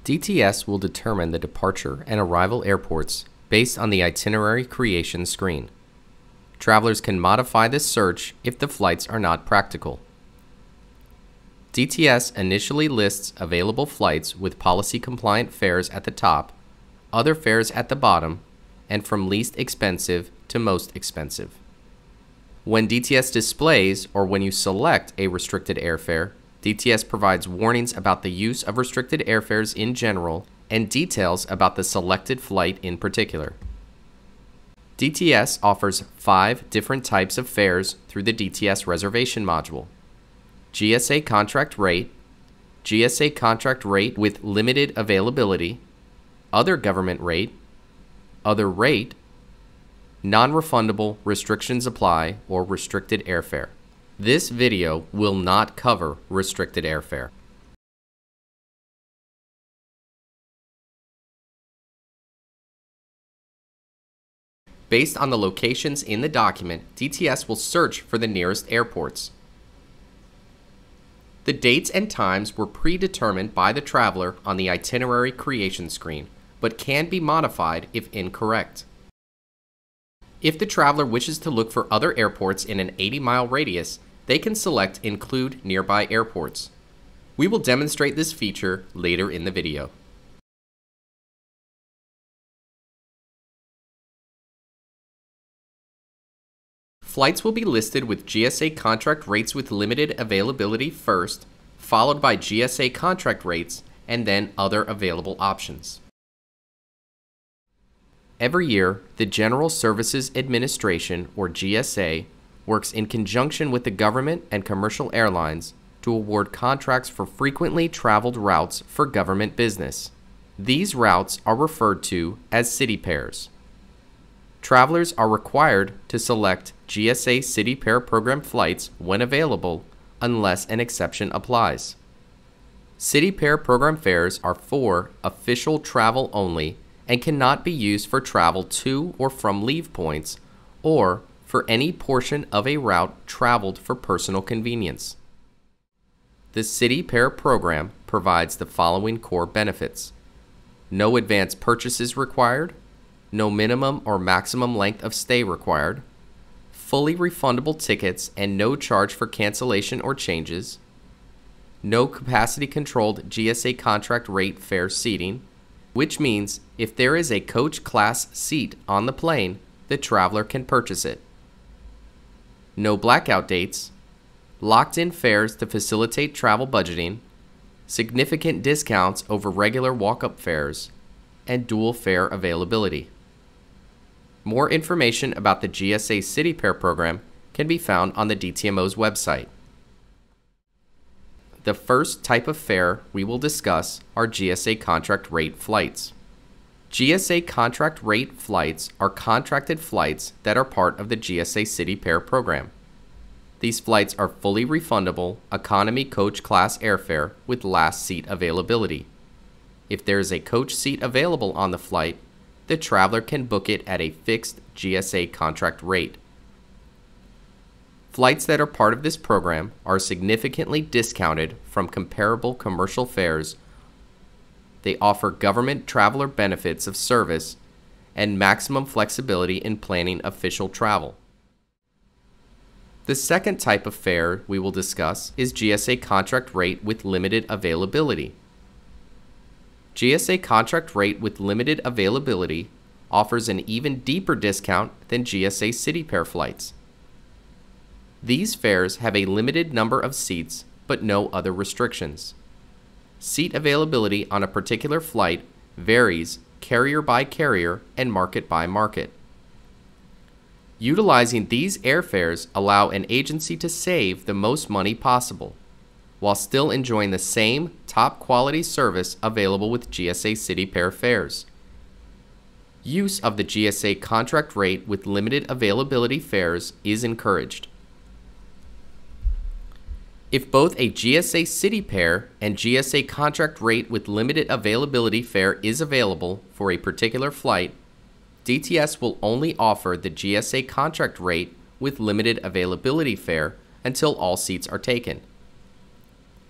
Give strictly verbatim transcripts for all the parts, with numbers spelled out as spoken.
D T S will determine the departure and arrival airports based on the itinerary creation screen. Travelers can modify this search if the flights are not practical. D T S initially lists available flights with policy-compliant fares at the top, other fares at the bottom, and from least expensive to most expensive. When D T S displays or when you select a restricted airfare, D T S provides warnings about the use of restricted airfares in general and details about the selected flight in particular. D T S offers five different types of fares through the D T S reservation module: G S A contract rate, G S A contract rate with limited availability, other government rate, other rate, non-refundable restrictions apply or restricted airfare. This video will not cover restricted airfare. Based on the locations in the document, D T S will search for the nearest airports. The dates and times were predetermined by the traveler on the itinerary creation screen, but can be modified if incorrect. If the traveler wishes to look for other airports in an eighty mile radius, they can select Include Nearby Airports. We will demonstrate this feature later in the video. Flights will be listed with G S A contract rates with limited availability first, followed by G S A contract rates, and then other available options. Every year, the General Services Administration, or G S A, works in conjunction with the government and commercial airlines to award contracts for frequently traveled routes for government business. These routes are referred to as city pairs. Travelers are required to select G S A City Pair Program flights when available, unless an exception applies. City Pair Program fares are for official travel only and cannot be used for travel to or from leave points or for any portion of a route traveled for personal convenience. The City Pair Program provides the following core benefits: no advance purchases required, no minimum or maximum length of stay required, fully refundable tickets and no charge for cancellation or changes, no capacity-controlled G S A contract rate fare seating, which means if there is a coach class seat on the plane, the traveler can purchase it. No blackout dates, locked-in fares to facilitate travel budgeting, significant discounts over regular walk-up fares, and dual fare availability. More information about the G S A City Pair program can be found on the D T M O's website. The first type of fare we will discuss are G S A contract rate flights. G S A contract rate flights are contracted flights that are part of the G S A City Pair program. These flights are fully refundable economy coach class airfare with last seat availability. If there is a coach seat available on the flight, the traveler can book it at a fixed G S A contract rate. Flights that are part of this program are significantly discounted from comparable commercial fares. They offer government traveler benefits of service and maximum flexibility in planning official travel. The second type of fare we will discuss is G S A contract rate with limited availability. G S A contract rate with limited availability offers an even deeper discount than G S A City Pair flights. These fares have a limited number of seats but no other restrictions. Seat availability on a particular flight varies carrier by carrier and market by market. Utilizing these airfares allow an agency to save the most money possible, while still enjoying the same top quality service available with G S A City Pair fares. Use of the G S A contract rate with limited availability fares is encouraged. If both a G S A City Pair and G S A contract rate with limited availability fare is available for a particular flight, D T S will only offer the G S A contract rate with limited availability fare until all seats are taken.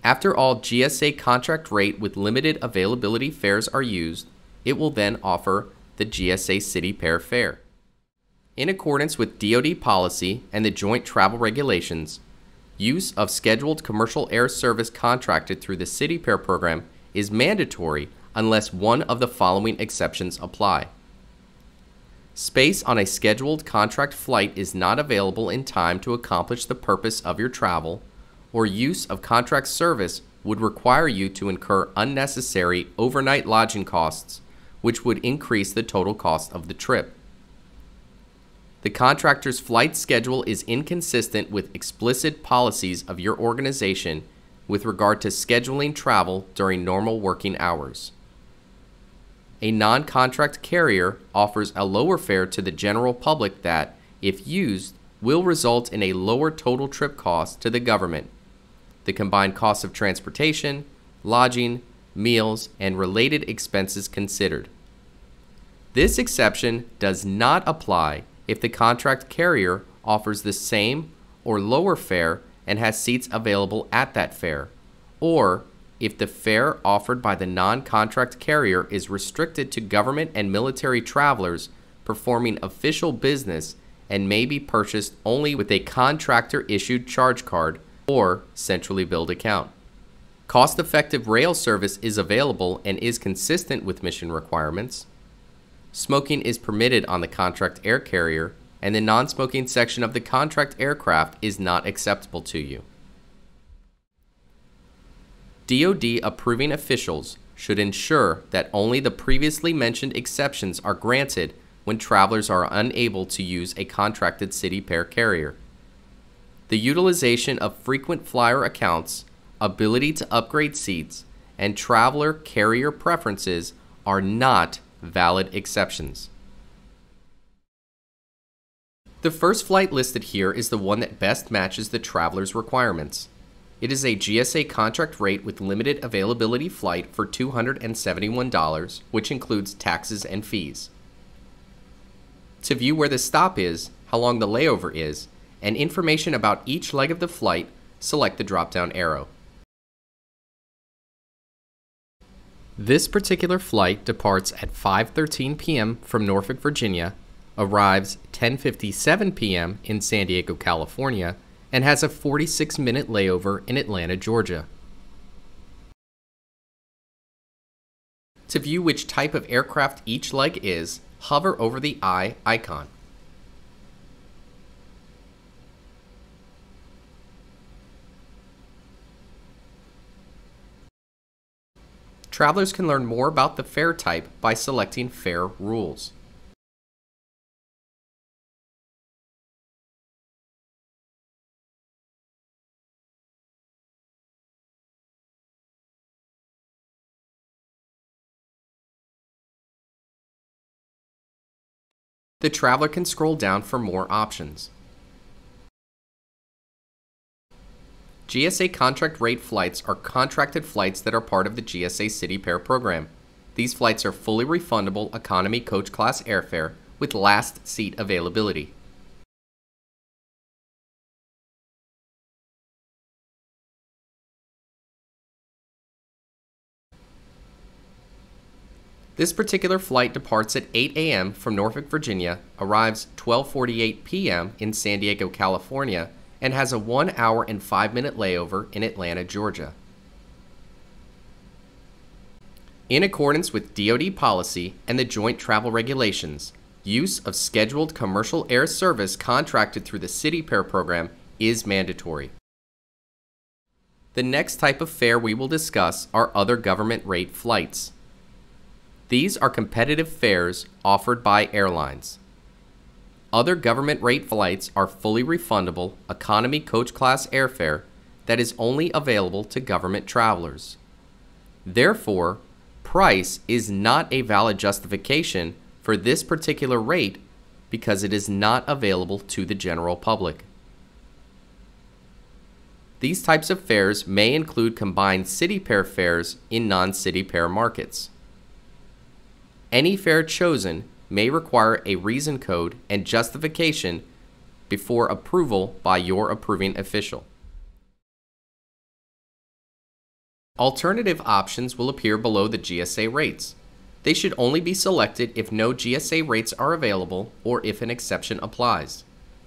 After all G S A contract rate with limited availability fares are used, it will then offer the G S A City Pair fare. In accordance with D O D policy and the Joint Travel Regulations, use of scheduled commercial air service contracted through the City Pair program is mandatory unless one of the following exceptions apply. Space on a scheduled contract flight is not available in time to accomplish the purpose of your travel, or use of contract service would require you to incur unnecessary overnight lodging costs, which would increase the total cost of the trip. The contractor's flight schedule is inconsistent with explicit policies of your organization with regard to scheduling travel during normal working hours. A non-contract carrier offers a lower fare to the general public that, if used, will result in a lower total trip cost to the government. The combined cost of transportation, lodging, meals, and related expenses considered. This exception does not apply if the contract carrier offers the same or lower fare and has seats available at that fare, or if the fare offered by the non-contract carrier is restricted to government and military travelers performing official business and may be purchased only with a contractor-issued charge card or centrally billed account. Cost-effective rail service is available and is consistent with mission requirements. Smoking is permitted on the contract air carrier, and the non-smoking section of the contract aircraft is not acceptable to you. D O D approving officials should ensure that only the previously mentioned exceptions are granted when travelers are unable to use a contracted City Pair carrier. The utilization of frequent flyer accounts, ability to upgrade seats, and traveler carrier preferences are not valid exceptions. The first flight listed here is the one that best matches the traveler's requirements. It is a G S A contract rate with limited availability flight for two hundred seventy-one dollars, which includes taxes and fees. To view where the stop is, how long the layover is, and information about each leg of the flight, select the drop-down arrow. This particular flight departs at five thirteen p m from Norfolk, Virginia, arrives ten fifty-seven p m in San Diego, California, and has a forty-six minute layover in Atlanta, Georgia. To view which type of aircraft each leg is, hover over the eye icon. Travelers can learn more about the fare type by selecting Fare Rules. The traveler can scroll down for more options. G S A contract rate flights are contracted flights that are part of the G S A City Pair program. These flights are fully refundable economy coach class airfare with last seat availability. This particular flight departs at eight a m from Norfolk, Virginia, arrives twelve forty-eight p m in San Diego, California, and has a one hour and five minute layover in Atlanta, Georgia. In accordance with D O D policy and the Joint Travel Regulations, use of scheduled commercial air service contracted through the City Pair program is mandatory. The next type of fare we will discuss are other government rate flights. These are competitive fares offered by airlines. Other government rate flights are fully refundable economy coach class airfare that is only available to government travelers. Therefore, price is not a valid justification for this particular rate because it is not available to the general public. These types of fares may include combined City Pair fares in non-City Pair markets. Any fare chosen may require a reason code and justification before approval by your approving official. Alternative options will appear below the G S A rates. They should only be selected if no G S A rates are available or if an exception applies.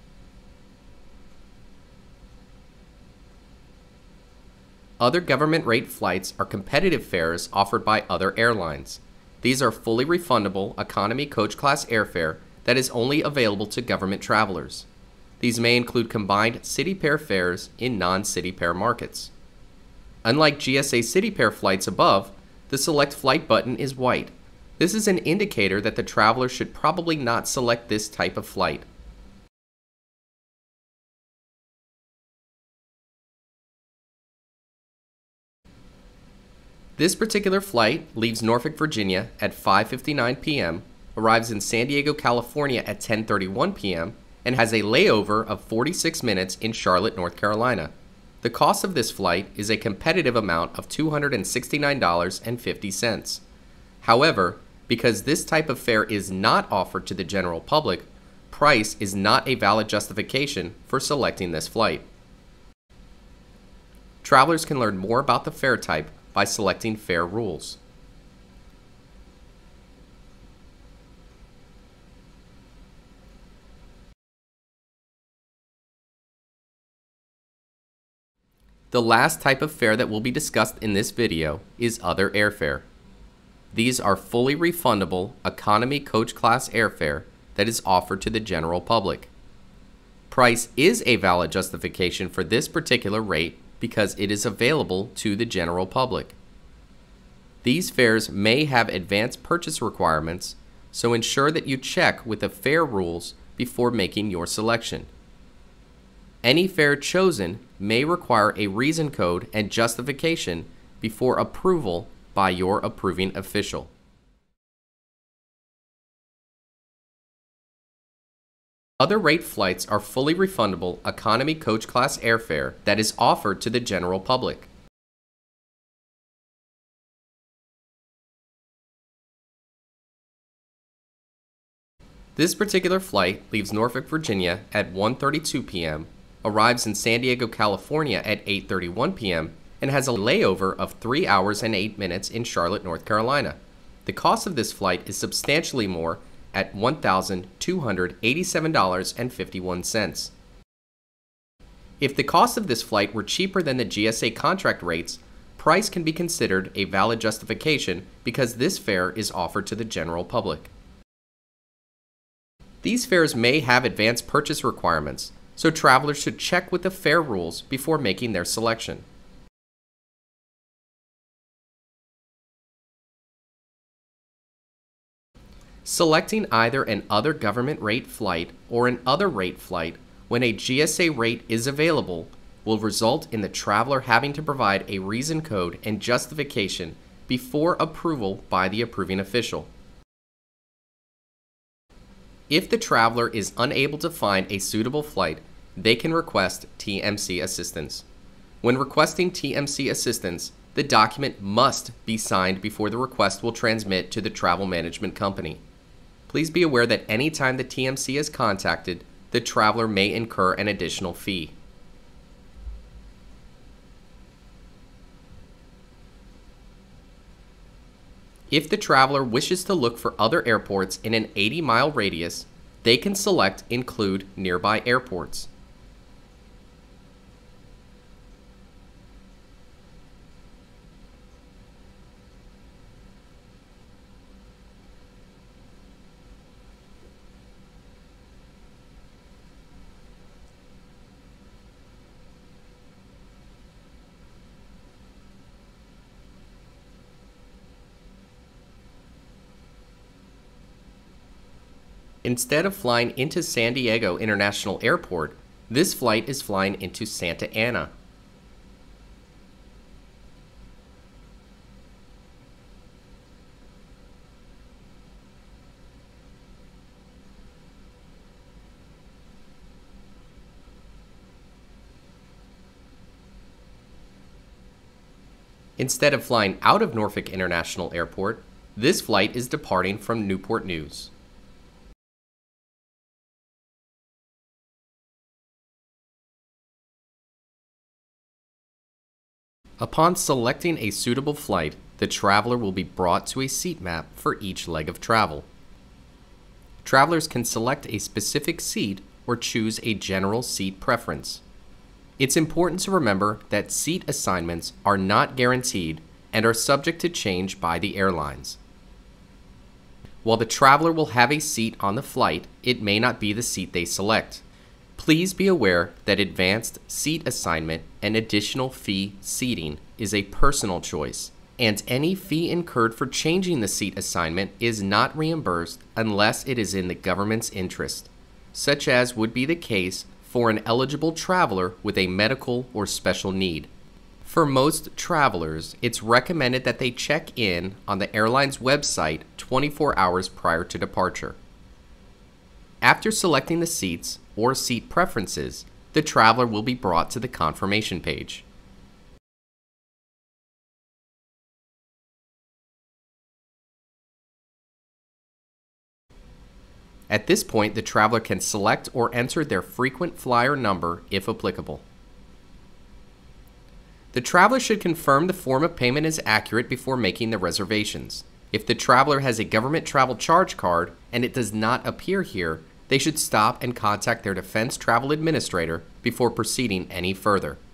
Other government rate flights are competitive fares offered by other airlines. These are fully refundable economy coach class airfare that is only available to government travelers. These may include combined city pair fares in non-city pair markets. Unlike G S A city pair flights above, the Select Flight button is white. This is an indicator that the traveler should probably not select this type of flight. This particular flight leaves Norfolk, Virginia at five fifty-nine p m, arrives in San Diego, California at ten thirty-one p m, and has a layover of forty-six minutes in Charlotte, North Carolina. The cost of this flight is a competitive amount of two hundred sixty-nine dollars and fifty cents. However, because this type of fare is not offered to the general public, price is not a valid justification for selecting this flight. Travelers can learn more about the fare type by selecting Fare Rules. The last type of fare that will be discussed in this video is Other Airfare. These are fully refundable economy coach class airfare that is offered to the general public. Price is a valid justification for this particular rate because it is available to the general public. These fares may have advanced purchase requirements, so ensure that you check with the Fare Rules before making your selection. Any fare chosen may require a reason code and justification before approval by your approving official. Other rate flights are fully refundable economy coach class airfare that is offered to the general public. This particular flight leaves Norfolk, Virginia at one thirty-two p m, arrives in San Diego, California at eight thirty-one p m, and has a layover of three hours and eight minutes in Charlotte, North Carolina. The cost of this flight is substantially more at one thousand two hundred eighty-seven dollars and fifty-one cents. If the cost of this flight were cheaper than the G S A contract rates, price can be considered a valid justification because this fare is offered to the general public. These fares may have advanced purchase requirements, so travelers should check with the Fare Rules before making their selection. Selecting either an Other Government Rate flight or an Other Rate flight when a G S A rate is available will result in the traveler having to provide a reason code and justification before approval by the approving official. If the traveler is unable to find a suitable flight, they can request T M C Assistance. When requesting T M C Assistance, the document must be signed before the request will transmit to the travel management company. Please be aware that any time the T M C is contacted, the traveler may incur an additional fee. If the traveler wishes to look for other airports in an eighty mile radius, they can select Include Nearby Airports. Instead of flying into San Diego International Airport, this flight is flying into Santa Ana. Instead of flying out of Norfolk International Airport, this flight is departing from Newport News. Upon selecting a suitable flight, the traveler will be brought to a seat map for each leg of travel. Travelers can select a specific seat or choose a general seat preference. It's important to remember that seat assignments are not guaranteed and are subject to change by the airlines. While the traveler will have a seat on the flight, it may not be the seat they select. Please be aware that advanced seat assignment and additional fee seating is a personal choice, and any fee incurred for changing the seat assignment is not reimbursed unless it is in the government's interest, such as would be the case for an eligible traveler with a medical or special need. For most travelers, it's recommended that they check in on the airline's website twenty-four hours prior to departure. After selecting the seats or seat preferences, the traveler will be brought to the confirmation page. At this point, the traveler can select or enter their frequent flyer number if applicable. The traveler should confirm the form of payment is accurate before making the reservations. If the traveler has a government travel charge card and it does not appear here, they should stop and contact their defense travel administrator before proceeding any further.